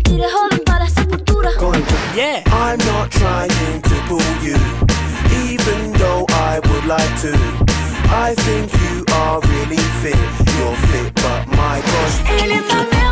iré jodiendo a la sepultura. Yeah. I'm not trying to pull you, even though I would like to. I think you are really fit. You're fit, but my gosh. Él es más